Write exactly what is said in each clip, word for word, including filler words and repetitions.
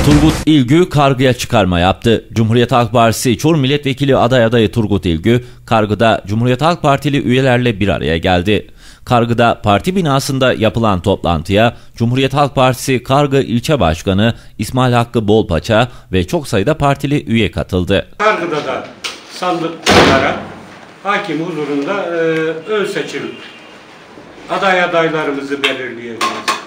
Turgut İlgü kargıya çıkarma yaptı. Cumhuriyet Halk Partisi Çorum Milletvekili aday adayı Turgut İlgü, kargıda Cumhuriyet Halk Partili üyelerle bir araya geldi. Kargıda parti binasında yapılan toplantıya Cumhuriyet Halk Partisi Kargı İlçe Başkanı İsmail Hakkı Bolpaça ve çok sayıda partili üye katıldı. Kargıda da sandıklara hakim huzurunda e, ön seçim aday adaylarımızı belirleyeceğiz.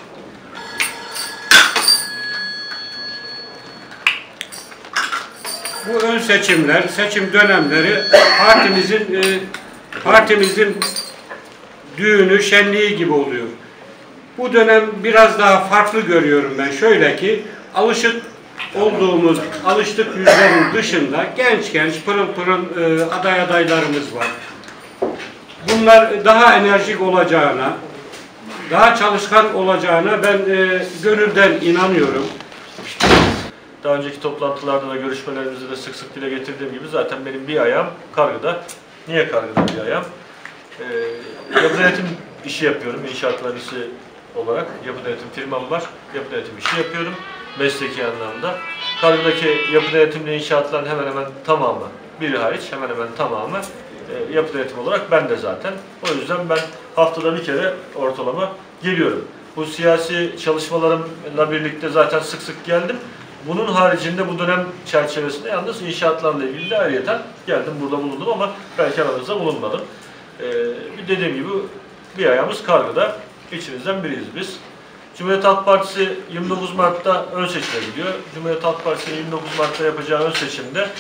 Bu ön seçimler, seçim dönemleri partimizin e, partimizin düğünü, şenliği gibi oluyor. Bu dönem biraz daha farklı görüyorum ben. Şöyle ki, alışık olduğumuz, alıştık yüzlerin dışında genç genç, pırıl pırıl e, aday adaylarımız var. Bunlar daha enerjik olacağına, daha çalışkan olacağına ben e, gönülden inanıyorum. Daha önceki toplantılarda da görüşmelerimizde de sık sık dile getirdiğim gibi zaten benim bir ayağım kargıda. Niye kargıda bir ayağım? Ee, yapı denetim işi yapıyorum. İnşaat mühendisi olarak yapı denetim firmam var. Yapı denetim işi yapıyorum. Mesleki anlamda. Kargıdaki yapı denetimli inşaatların hemen hemen tamamı, biri hariç hemen hemen tamamı e, yapı denetim olarak ben de zaten. O yüzden ben haftada bir kere ortalama geliyorum. Bu siyasi çalışmalarımla birlikte zaten sık sık geldim. Bunun haricinde bu dönem çerçevesinde yalnız inşaatlarla ilgili de ayrıyeten geldim, burada bulundum ama belki aranızda bulunmadım. Ee, dediğim gibi bir ayağımız kargıda, içinizden biriyiz biz. Cumhuriyet Halk Partisi yirmi dokuz Mart'ta ön seçime gidiyor. Cumhuriyet Halk Partisi yirmi dokuz Mart'ta yapacağı ön seçimde,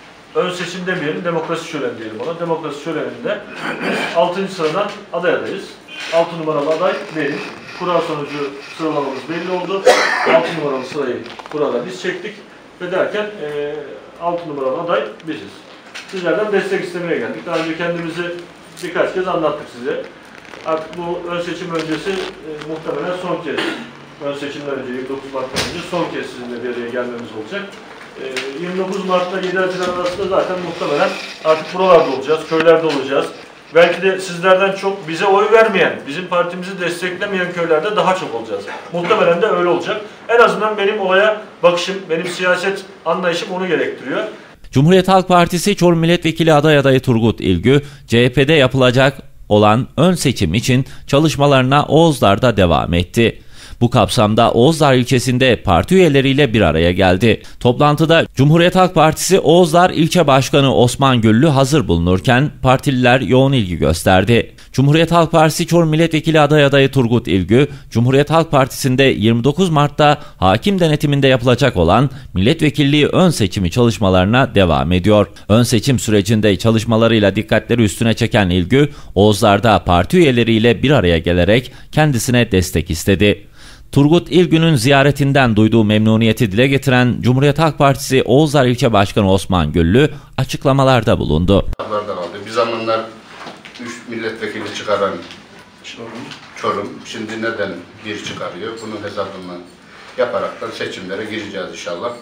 ön seçim demeyelim, demokrasi şöleni diyelim ona. Demokrasi şöleninde altıncı sıradan aday adayız. altı numaralı aday benim. Kura sonucu sıralamamız belli oldu. altı numaralı sırayı burada biz çektik ve derken e, altı numaralı aday biziz. Sizlerden destek istemeye geldik. Daha önce kendimizi birkaç kez anlattık size. Artık bu ön seçim öncesi e, muhtemelen son kez. Ön seçimden önce, yirmi dokuz Mart'tan önce son kez sizinle bir araya gelmemiz olacak. E, yirmi dokuz Mart'ta yedi Haziran arasında zaten muhtemelen artık buralarda olacağız, köylerde olacağız. Belki de sizlerden çok bize oy vermeyen, bizim partimizi desteklemeyen köylerde daha çok olacağız. Muhtemelen de öyle olacak. En azından benim olaya bakışım, benim siyaset anlayışım onu gerektiriyor. Cumhuriyet Halk Partisi Çorum Milletvekili aday adayı Turgut İlgü, C H P'de yapılacak olan ön seçim için çalışmalarına Oğuzlar'da devam etti. Bu kapsamda Oğuzlar ilçesinde parti üyeleriyle bir araya geldi. Toplantıda Cumhuriyet Halk Partisi Oğuzlar İlçe Başkanı Osman Güllü hazır bulunurken partililer yoğun ilgi gösterdi. Cumhuriyet Halk Partisi Çorum Milletvekili aday adayı Turgut İlgü, Cumhuriyet Halk Partisi'nde yirmi dokuz Mart'ta hakim denetiminde yapılacak olan milletvekilliği ön seçimi çalışmalarına devam ediyor. Ön seçim sürecinde çalışmalarıyla dikkatleri üstüne çeken İlgü, Oğuzlar'da parti üyeleriyle bir araya gelerek kendisine destek istedi. Turgut İlgü'nün ziyaretinden duyduğu memnuniyeti dile getiren Cumhuriyet Halk Partisi Oğuzlar İlçe Başkanı Osman Güllü açıklamalarda bulundu. Bir zamanlar üç milletvekili çıkaran Çorum. Çorum şimdi neden bir çıkarıyor? Bunun hesabını yaparaktan seçimlere gireceğiz inşallah.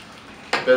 Ben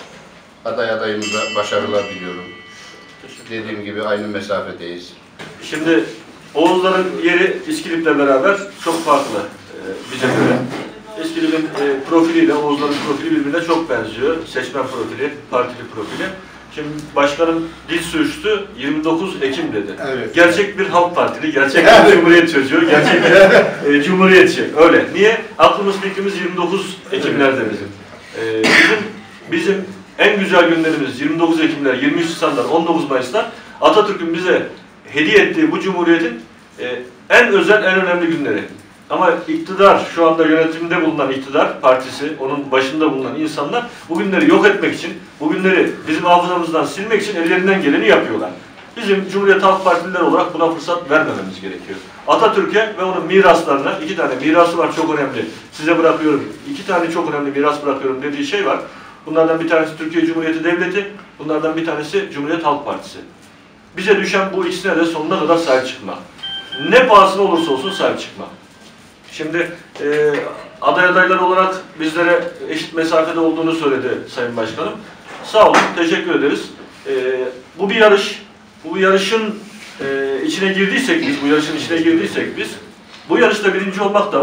aday adayımıza başarılar diliyorum. Dediğim gibi aynı mesafedeyiz. Şimdi Oğuzların yeri İskilip'le beraber çok farklı. Bize göre. İskilip'in e, profiliyle Oğuzların profili birbirine çok benziyor. Seçmen profili, partili profili. Şimdi başkanım dil sürçtü, yirmi dokuz Ekim dedi. Evet. Gerçek bir halk partili, gerçek bir evet. Cumhuriyet çocuğu, gerçek bir e, cumhuriyetçi. Öyle. Niye? Aklımız fikrimiz yirmi dokuz Ekimlerde bizim. E, bizim. Bizim en güzel günlerimiz yirmi dokuz Ekimler, yirmi üç Nisanlar, on dokuz Mayıs'lar Atatürk'ün bize hediye ettiği bu cumhuriyetin e, en özel, en önemli günleri. Ama iktidar, şu anda yönetimde bulunan iktidar partisi, onun başında bulunan insanlar bu günleri yok etmek için, bu günleri bizim hafızamızdan silmek için ellerinden geleni yapıyorlar. Bizim Cumhuriyet Halk Partililer olarak buna fırsat vermememiz gerekiyor. Atatürk'e ve onun miraslarına, iki tane mirası var çok önemli, size bırakıyorum, iki tane çok önemli miras bırakıyorum dediği şey var. Bunlardan bir tanesi Türkiye Cumhuriyeti Devleti, bunlardan bir tanesi Cumhuriyet Halk Partisi. Bize düşen bu ikisine de sonuna kadar sahip çıkmak. Ne pahasına olursa olsun sahip çıkmak. Şimdi e, aday adaylar olarak bizlere eşit mesafede olduğunu söyledi Sayın Başkanım. Sağ olun, teşekkür ederiz. E, bu bir yarış. Bu bir yarışın e, içine girdiysek biz, bu yarışın içine girdiysek biz, bu yarışta birinci olmak da var,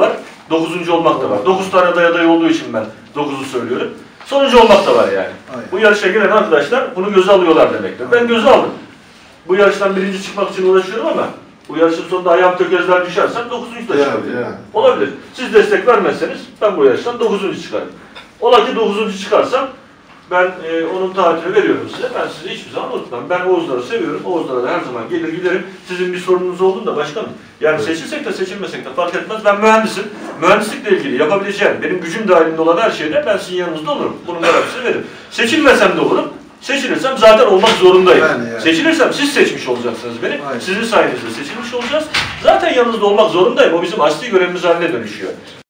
Dokuzuncu olmak da var. Dokuz tane aday adayı olduğu için ben dokuzu söylüyorum. Sonuncu olmak da var yani. Aynen. Bu yarışa giren arkadaşlar bunu göze alıyorlar demektir. Ben göze aldım. Bu yarıştan birinci çıkmak için uğraşıyorum ama bu yarışın sonunda ayağım tökezler düşersem dokuzuncu da Yani, çıkabilirim. yani. Olabilir. Siz destek vermezseniz ben bu yarıştan dokuzuncu çıkarım. Ola ki dokuzuncu çıkarsam ben e, onun taahhütünü veriyorum size. Ben sizi hiçbir zaman unutmam. Ben Oğuzlar'ı seviyorum. Oğuzlar'a da her zaman gelir giderim. Sizin bir sorununuz olduğunda başkanım. Yani evet. Seçilsek de seçilmesek de fark etmez. Ben mühendisim. Mühendislikle ilgili yapabileceğim, benim gücüm dahilinde olan her şeyde ben sizin yanınızda olurum. Bunun garantisini veririm. Seçilmesem de olurum. Seçilirsem zaten olmak zorundayım. Yani yani. Seçilirsem siz seçmiş olacaksınız beni. Aynen. Sizin sayenizde seçilmiş olacağız. Zaten yanınızda olmak zorundayım. O bizim asli görevimiz haline dönüşüyor.